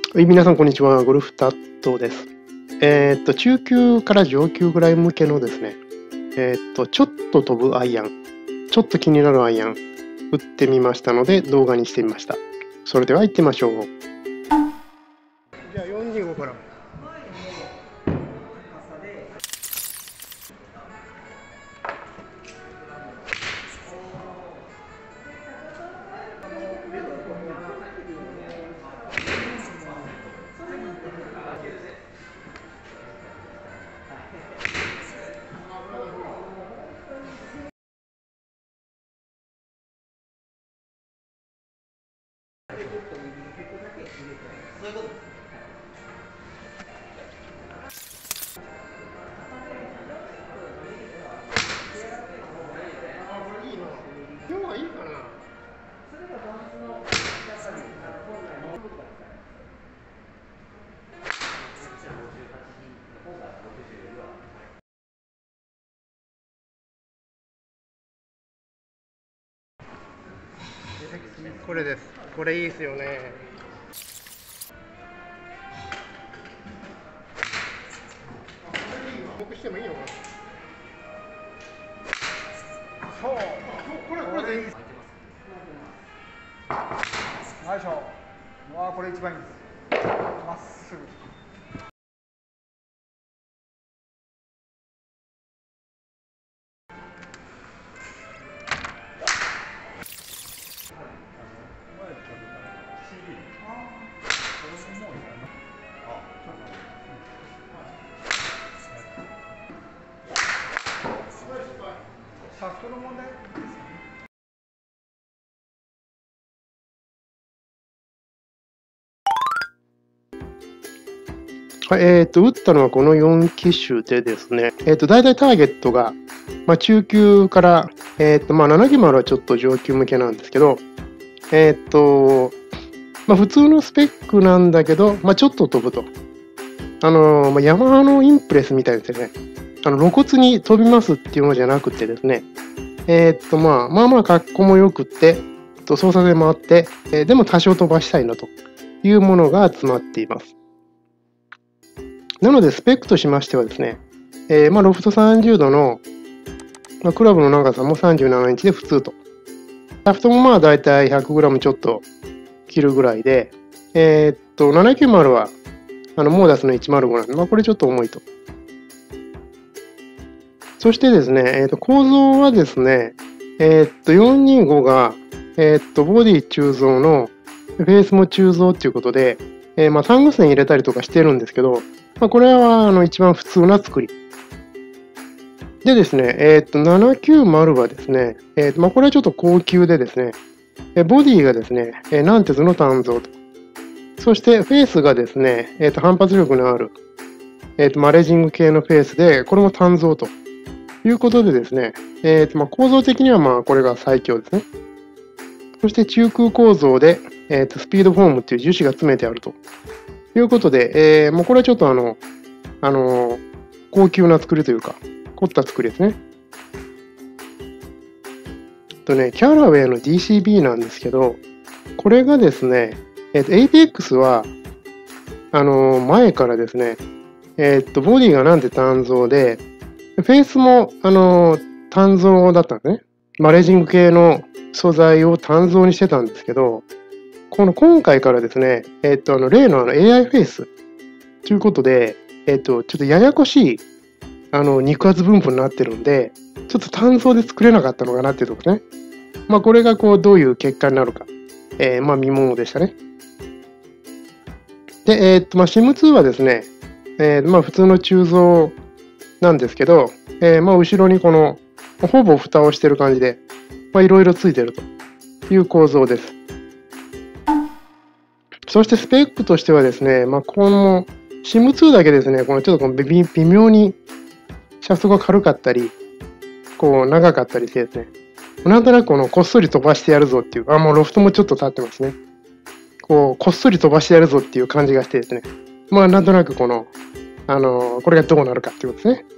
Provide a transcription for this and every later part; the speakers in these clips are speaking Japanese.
はい、皆さん、こんにちは。ゴルフタットです。中級から上級ぐらい向けのですね、ちょっと飛ぶアイアン、ちょっと気になるアイアン、打ってみましたので、動画にしてみました。それでは行ってみましょう。じゃあ、45から。今日はいいかな。これです。これいいですよね。僕してもいいのかな。そう。これでいいです。 よいしょ。わあ、これ一番いいです。まっすぐ。シャフトの問題ですかね。 はい、打ったのはこの4機種でですね、大体ターゲットが、中級から、790はちょっと上級向けなんですけど、普通のスペックなんだけど、ちょっと飛ぶと。ヤマハのインプレスみたいですね。露骨に飛びますっていうのじゃなくてですね、格好も良くって、操作性もあって、でも多少飛ばしたいなというものが詰まっています。なので、スペックとしましてはですね、ロフト30度の、クラブの長さも37インチで普通と。シャフトもだいたい 100g ちょっと切るぐらいで、790はモーダスの105なんで、これちょっと重いと。そしてですね、構造はですね、425が、ボディ鋳造のフェースも鋳造っていうことで、サング線入れたりとかしてるんですけど、これは一番普通な作り。でですね、790はですね、これはちょっと高級でですね、ボディがですね、軟鉄の単造と。そしてフェースがですね、反発力のある、マレージング系のフェースで、これも単造ということでですね、構造的にはこれが最強ですね。そして中空構造で、スピードフォームっていう樹脂が詰めてあるということで、これはちょっと高級な作りというか、凝った作りですね。キャラウェイの DCB なんですけど、これがですね、APEX は、前からですね、ボディがなんで単造で、フェースも、単造だったんですね。マレージング系の素材を単造にしてたんですけど、今回からですね、例のAI フェイスということで、ちょっとややこしい肉厚分布になってるんで、ちょっと単造で作れなかったのかなっていうところですね。これがどういう結果になるか、見ものでしたね。で、SIM2 はですね、普通の鋳造なんですけど、後ろにほぼ蓋をしてる感じで、いろいろついてるという構造です。そしてスペックとしてはですね、この SIM2 だけですね、ちょっと微妙にシャフトが軽かったり、長かったりしてですね、なんとなくこっそり飛ばしてやるぞっていう、もうロフトもちょっと立ってますね。こっそり飛ばしてやるぞっていう感じがしてですね、なんとなくこれがどうなるかっていうことですね。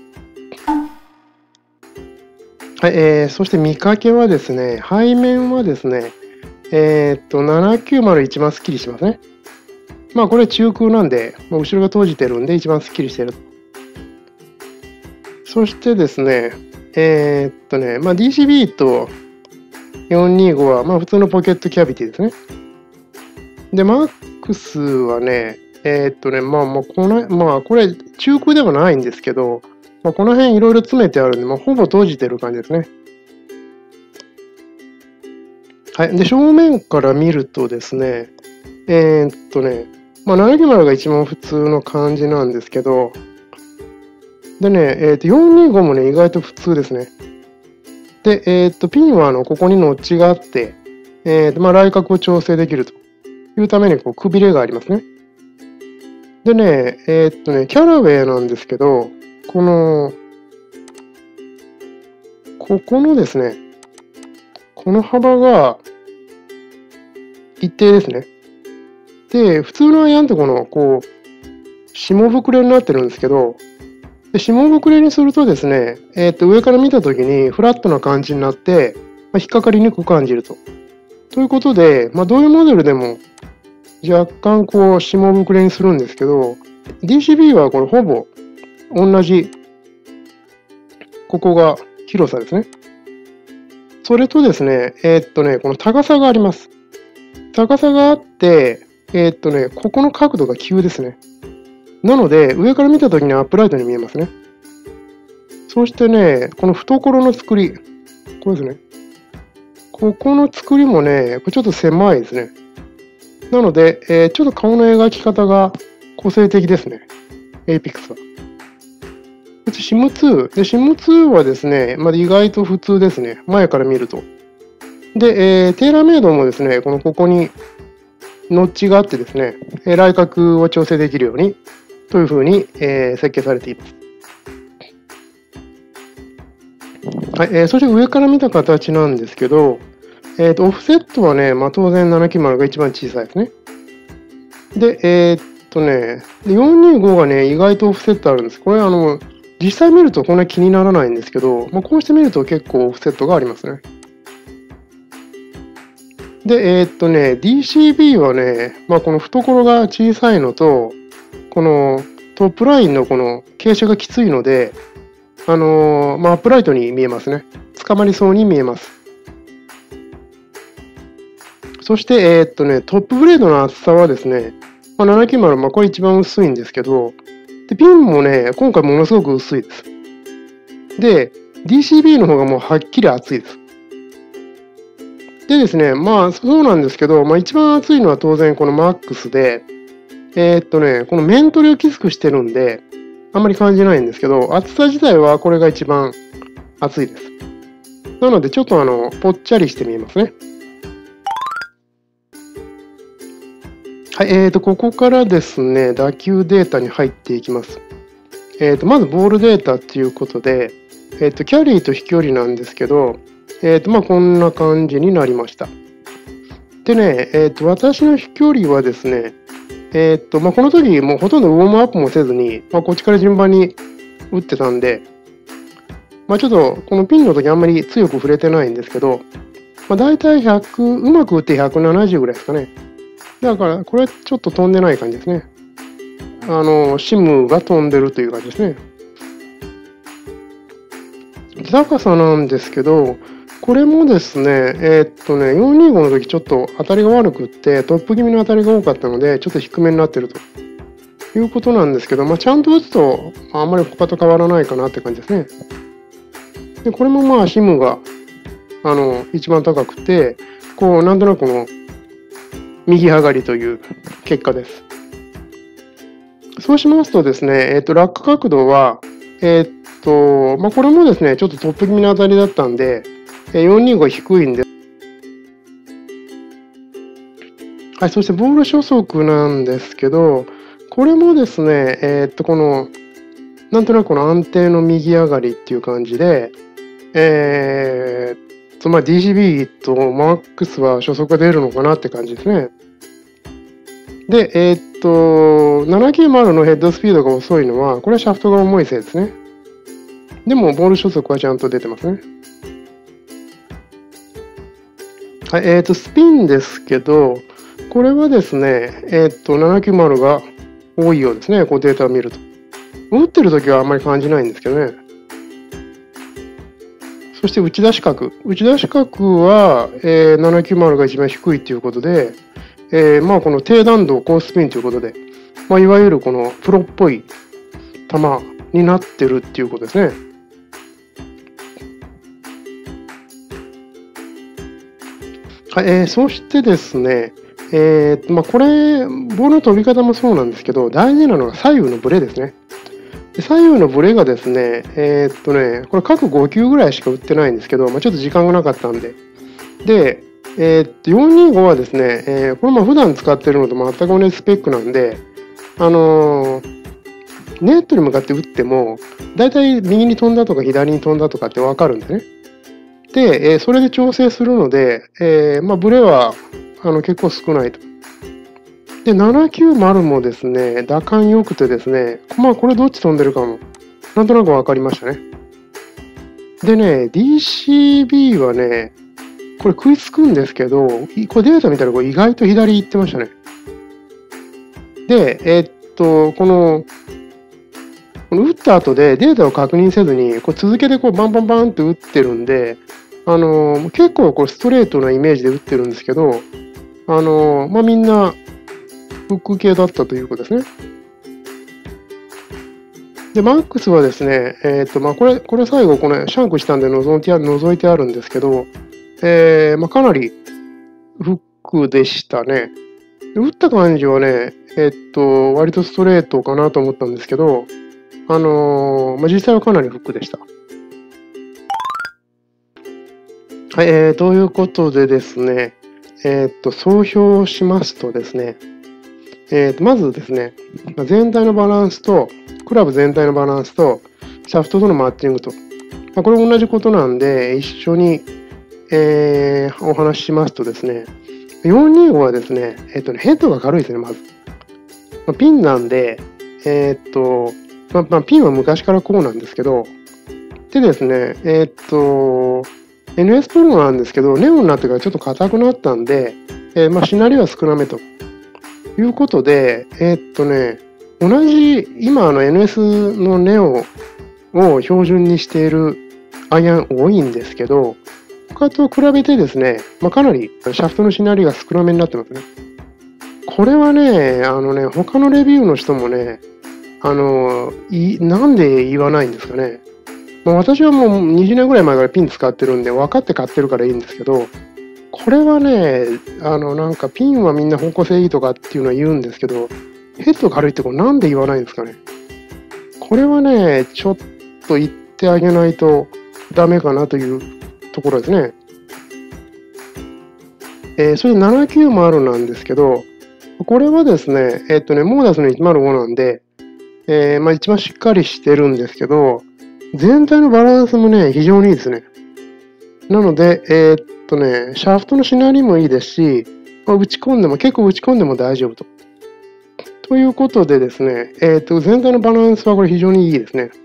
はい、そして見かけはですね、背面はですね、790一番スッキリしますね。 まあこれ中空なんで、後ろが閉じてるんで一番スッキリしてる。そしてですね、まあ、DCB と425はまあ普通のポケットキャビティですね。で、MAX はね、まあこれ中空ではないんですけど、まあ、この辺いろいろ詰めてあるんで、まあ、ほぼ閉じてる感じですね。はい。で、正面から見るとですね、まあ、790が一番普通の感じなんですけど、でね、425もね、意外と普通ですね。で、ピンはここにノッチがあって、まあ、来角を調整できるというためにこうくびれがありますね。でね、キャラウェイなんですけど、ここのですね、この幅が一定ですね。で、普通のアイアンってこう、下膨れになってるんですけど、で下膨れにするとですね、上から見たときにフラットな感じになって、まあ、引っかかりにくく感じると。ということで、まあ、どういうモデルでも若干こう、下膨れにするんですけど、DCB はこれほぼ同じ、ここが広さですね。それとですね、この高さがあります。高さがあって、ここの角度が急ですね。なので、上から見たときにアップライトに見えますね。そしてね、この懐の作り、これですね。ここの作りもね、これちょっと狭いですね。なので、ちょっと顔の描き方が個性的ですね。APEX は。SIM2。で、SIM2 はですね、まあ、意外と普通ですね。前から見ると。で、テーラーメイドもですね、ここにノッチがあってですね、来角を調整できるようにというふうに、設計されています。はい、そして上から見た形なんですけど、オフセットはね、まあ、当然790が一番小さいですね。で、425がね、意外とオフセットあるんです。これ実際見るとこんな気にならないんですけど、まあ、こうして見ると結構オフセットがありますね。で、DCB はね、まあ、この懐が小さいのと、このトップラインのこの傾斜がきついので、まあ、アップライトに見えますね。捕まりそうに見えます。そして、トップブレードの厚さはですね、まあ、790、まあ、これ一番薄いんですけど、でピンもね、今回ものすごく薄いです。で、DCB の方がもうはっきり厚いです。でですね、まあそうなんですけど、まあ、一番厚いのは当然この MAX で、この面取りをきつくしてるんで、あんまり感じないんですけど、厚さ自体はこれが一番厚いです。なのでちょっとぽっちゃりして見えますね。はい、ここからですね、打球データに入っていきます。まずボールデータっていうことで、キャリーと飛距離なんですけど、まあこんな感じになりました。でね、私の飛距離はですね、まあ、この時もうほとんどウォームアップもせずに、まあ、こっちから順番に打ってたんで、まあ、ちょっとこのピンの時あんまり強く触れてないんですけど、まあ、大体100、うまく打って170ぐらいですかね。だからこれちょっと飛んでない感じですね。シムが飛んでるという感じですね。高さなんですけど、これもですね、425の時ちょっと当たりが悪くって、トップ気味の当たりが多かったので、ちょっと低めになってるということなんですけど、まあ、ちゃんと打つと、あんまり他と変わらないかなって感じですね。で、これもまあ、シムが、一番高くて、こう、なんとなくこの、右上がりという結果です。そうしますとですね、落下角度は、まあ、これもですね、ちょっとトップ気味の当たりだったんで、425低いんで、はい、そしてボール初速なんですけど、これもですね、この、なんとなくこの安定の右上がりっていう感じで、まあ、DCB と MAX は初速が出るのかなって感じですね。で、790のヘッドスピードが遅いのは、これはシャフトが重いせいですね。でも、ボール初速はちゃんと出てますね。はい、スピンですけど、 これはですね、790が多いようですね、こうデータを見ると。打ってるときはあんまり感じないんですけどね。そして打ち出し角。打ち出し角は、790が一番低いということで、まあこの低弾道高スピンということで、まあ、いわゆるこのプロっぽい球になってるっていうことですね。はい、そしてですね、まあ、これ、ボールの飛び方もそうなんですけど、大事なのは左右のブレですね。で左右のブレがですね、これ各5球ぐらいしか打ってないんですけど、まあ、ちょっと時間がなかったんで。で、425はですね、これも普段使ってるのと全く同じスペックなんで、ネットに向かって打っても、だいたい右に飛んだとか左に飛んだとかって分かるんですね。で、それで調整するので、まあ、ブレは結構少ないと。で、790もですね、打感良くてですね、まあこれどっち飛んでるかも、なんとなく分かりましたね。でね、DCB はね、これ食いつくんですけど、これデータ見たらこれ意外と左行ってましたね。で、この打った後でデータを確認せずに、こう続けてこうバンバンバンって打ってるんで、結構これストレートなイメージで打ってるんですけど、まあ、みんなフック系だったということですね。で、マックスはですね、まあ、これ最後、このシャンクしたんで除いてあるんですけど、まあ、かなりフックでしたね。で打った感じはね、割とストレートかなと思ったんですけど、まあ、実際はかなりフックでした。はい、ということでですね、総評しますとですね、まずですね、全体のバランスと、クラブ全体のバランスと、シャフトとのマッチングと、まあ、これ同じことなんで、一緒に、お話ししますとですね、425はですね、ヘッドが軽いですね、まず。まあ、ピンなんで、まあ、ピンは昔からこうなんですけど、でですね、NS プロなんですけど、ネオになってからちょっと硬くなったんで、まあ、しなりは少なめということで、同じ、今NS のネオを標準にしているアイアン多いんですけど、他と比べてですね、まあ、かなりシャフトのしなりが少なめになってますね。これはね、他のレビューの人もね、なんで言わないんですかね。まあ、私はもう20年ぐらい前からピン使ってるんで分かって買ってるからいいんですけど、これはね、なんかピンはみんな方向性いいとかっていうのは言うんですけど、ヘッド軽いってこれなんで言わないんですかね。これはね、ちょっと言ってあげないとダメかなというところですね。それで790なんですけど、これはですね、モーダスの105なんで、まあ一番しっかりしてるんですけど、全体のバランスもね、非常にいいですね。なので、シャフトのしなりもいいですし、まあ、結構打ち込んでも大丈夫と。ということでですね、全体のバランスはこれ非常にいいですね。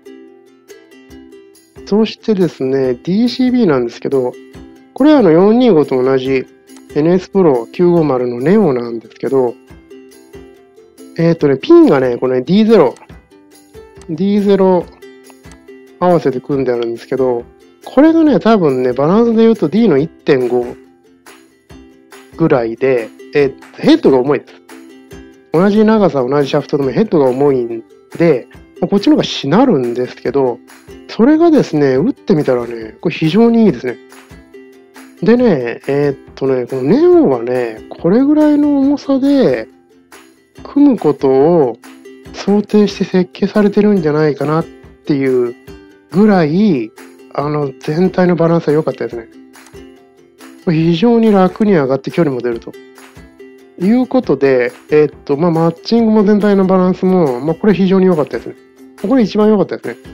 そしてですね、DCB なんですけど、これは425と同じ NS Pro 950のネオなんですけど、ピンがね、これ、ね、D0 合わせて組んであるんですけど、これがね、多分ね、バランスで言うと D の 1.5 ぐらいで、ヘッドが重いです。同じ長さ、同じシャフトでもヘッドが重いんで、こっちの方がしなるんですけど、それがですね、打ってみたらね、これ非常にいいですね。でね、このネオはね、これぐらいの重さで組むことを想定して設計されてるんじゃないかなっていうぐらい、全体のバランスは良かったですね。非常に楽に上がって距離も出ると。いうことで、まあ、マッチングも全体のバランスも、まあ、これ非常に良かったですね。これ一番良かったですね。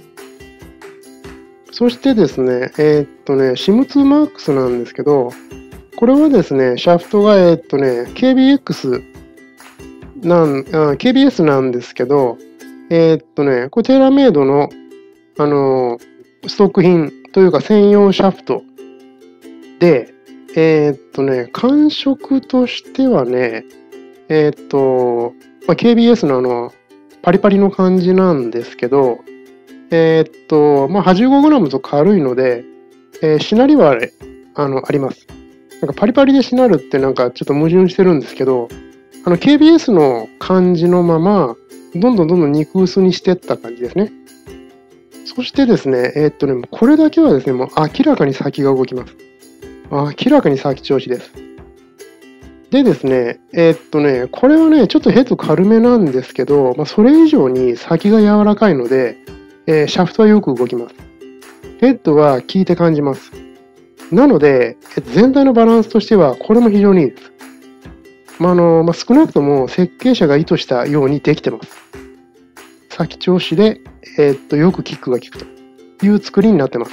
そしてですね、シム2マックスなんですけど、これはですね、シャフトが、KBS なんですけど、これテーラーメイドの、ストック品というか専用シャフトで、 感触としてはね、KBS のパリパリの感じなんですけど、85g と軽いので、しなりはあります。なんかパリパリでしなるってなんかちょっと矛盾してるんですけど、KBS の感じのまま、どんどん肉薄にしていった感じですね。そしてですね、これだけはですね、もう明らかに先が動きます。明らかに先調子です。でですね、これはね、ちょっとヘッド軽めなんですけど、それ以上に先が柔らかいので、シャフトはよく動きます。ヘッドは効いて感じます。なので、全体のバランスとしては、これも非常にいいです。少なくとも設計者が意図したようにできてます。先調子で、よくキックが効くという作りになってます。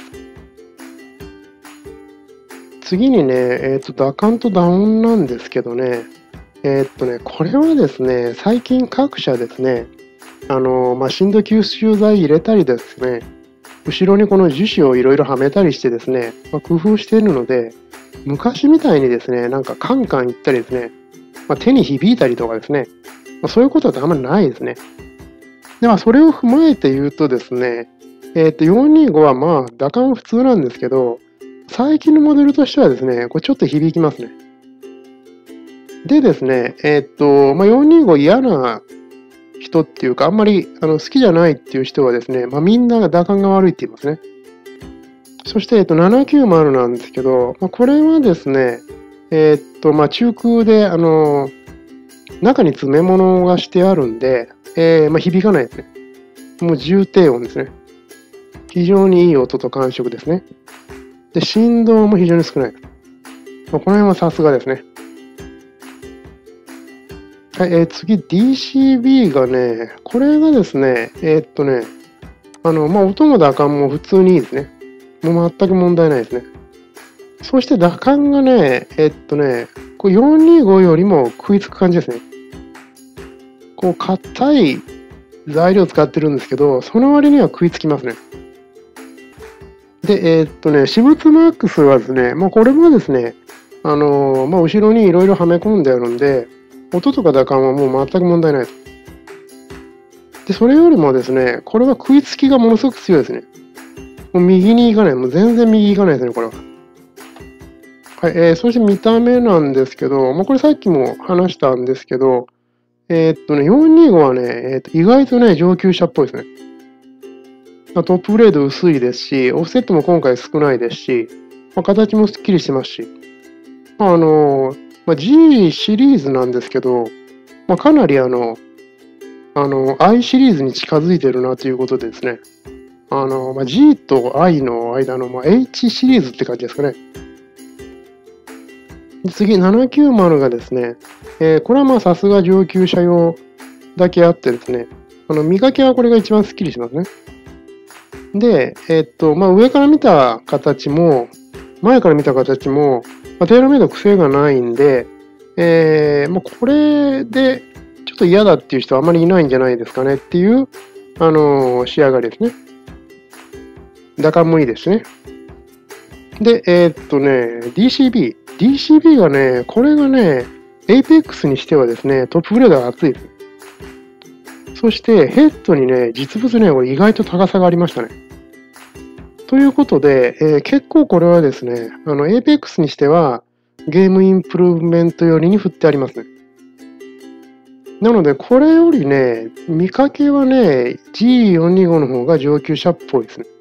次にね、打感とダウンなんですけどね、これはですね、最近各社ですね、振動吸収剤入れたりですね、後ろにこの樹脂をいろいろはめたりしてですね、工夫しているので、昔みたいにですね、なんかカンカンいったりですね、手に響いたりとかですね、そういうことはあんまりないですね。で、それを踏まえて言うとですね、425は打感普通なんですけど、最近のモデルとしてはですね、これちょっと響きますね。でですね、425嫌な人っていうか、あんまり好きじゃないっていう人はですね、みんなが打感が悪いって言いますね。そして、790なんですけど、これはですね、中空で、中に詰め物がしてあるんで、響かないですね。もう重低音ですね。非常にいい音と感触ですね。で、振動も非常に少ないです。この辺はさすがですね。はい、次、DCB がね、これがですね、音も打感も普通にいいですね。もう全く問題ないですね。そして打感がね、これ425よりも食いつく感じですね。こう、硬い材料を使ってるんですけど、その割には食いつきますね。で、私物マックスはですね、これもですね、後ろにいろいろはめ込んであるんで、音とか打感はもう全く問題ないです。で、それよりもですね、これは食いつきがものすごく強いですね。もう右に行かない。もう全然右行かないですね、これは。はい、そして見た目なんですけど、これさっきも話したんですけど、425はね、意外とね、上級者っぽいですね。トップブレード薄いですし、オフセットも今回少ないですし、形もすっきりしてますし、G シリーズなんですけど、かなりI シリーズに近づいてるなということでですね、G と I の間の、H シリーズって感じですかね。次、790がですね、これはさすが上級者用だけあってですね、見かけはこれが一番スッキリしますね。で、上から見た形も、前から見た形も、テーラーメイド癖がないんで、これでちょっと嫌だっていう人はあまりいないんじゃないですかねっていう、仕上がりですね。打感もいいですね。で、DCB。DCB がね、これがね、APEX にしてはですね、トップグレードが厚いです。そしてヘッドにね、実物ね、これ意外と高さがありましたね。ということで、結構これはですね、APEX にしてはゲームインプルーブメント寄りに振ってありますね。なので、これよりね、見かけはね、G425 の方が上級者っぽいですね。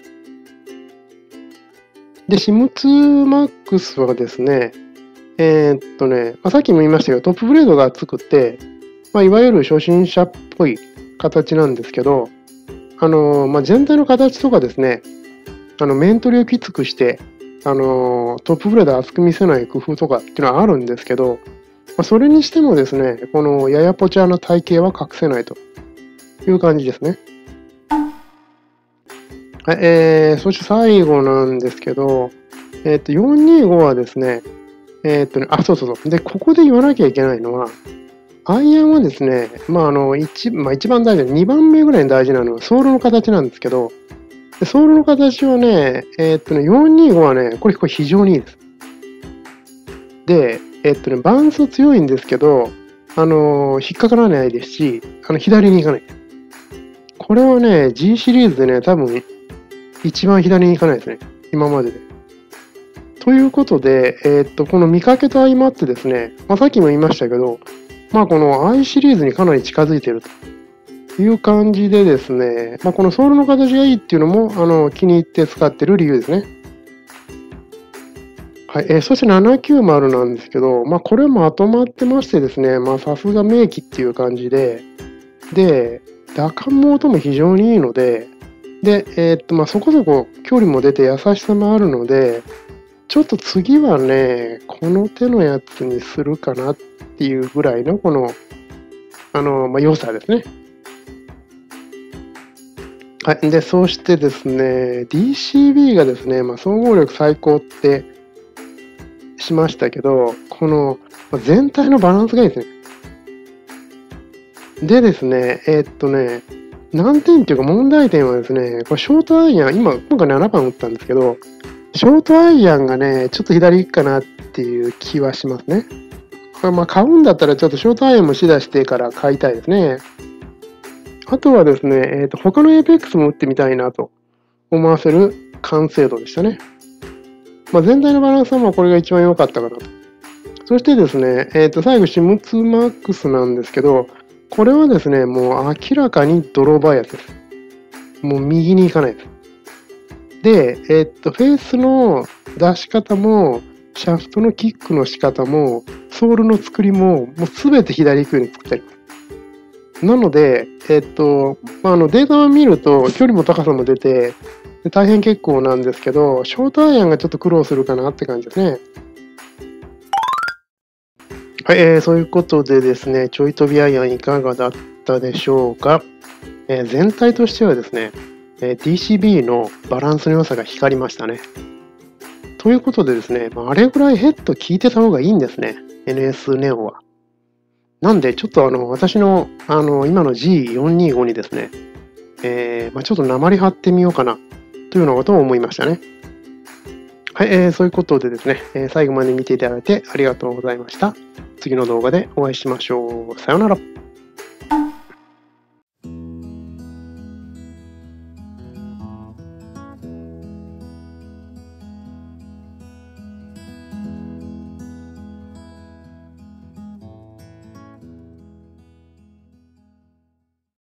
で、SIM2MAX はですね、さっきも言いましたけど、トップブレードが厚くて、いわゆる初心者っぽい形なんですけど、全体の形とかですね、面取りをきつくして、トップブレード厚く見せない工夫とかっていうのはあるんですけど、それにしてもですね、このややぽちゃな体型は隠せないという感じですね。はい、そして最後なんですけど、425はですね、そう。で、ここで言わなきゃいけないのは、アイアンはですね、一番大事な、2番目ぐらいに大事なのはソールの形なんですけど、ソールの形はね、425はね、これ非常にいいです。 で、バウンス強いんですけど、引っかからないですし、左に行かない。これはね、G シリーズでね、多分、一番左に行かないですね。今までで。ということで、この見かけと相まってですね、さっきも言いましたけど、この I シリーズにかなり近づいているという感じでですね、このソールの形がいいっていうのも、気に入って使ってる理由ですね。はい、そして790なんですけど、これまとまってましてですね、さすが名機っていう感じで、打感も音も非常にいいので、そこそこ距離も出て優しさもあるので、ちょっと次はね、この手のやつにするかなっていうぐらいのこの、良さですね。はい。で、そしてですね、DCB がですね、総合力最高ってしましたけど、この全体のバランスがいいですね。でですね、難点っていうか問題点はですね、これショートアイアン、今回7番打ったんですけど、ショートアイアンがね、ちょっと左行くかなっていう気はしますね。これ買うんだったらちょっとショートアイアンも試打してから買いたいですね。あとはですね、他のエイペックスも打ってみたいなと思わせる完成度でしたね。全体のバランスはこれが一番良かったかなと。そしてですね、最後、シムツマックスなんですけど、これはですね、もう明らかにドローバイアスです。もう右に行かないです。で、フェースの出し方も、シャフトのキックの仕方も、ソールの作りも、もうすべて左行くように作ってあります。なので、データを見ると、距離も高さも出て、大変結構なんですけど、ショートアイアンがちょっと苦労するかなって感じですね。はい、そういうことでですね、ちょい飛びアイアンいかがだったでしょうか。全体としてはですね、DCB のバランスの良さが光りましたね。ということでですね、あれぐらいヘッド効いてた方がいいんですね、NS ネオは。なんで、ちょっと私の今の G425 にですね、ちょっと鉛貼ってみようかなというようなことを思いましたね。はい、そういうことでですね、最後まで見ていただいてありがとうございました。次の動画でお会いしましょう。さようなら。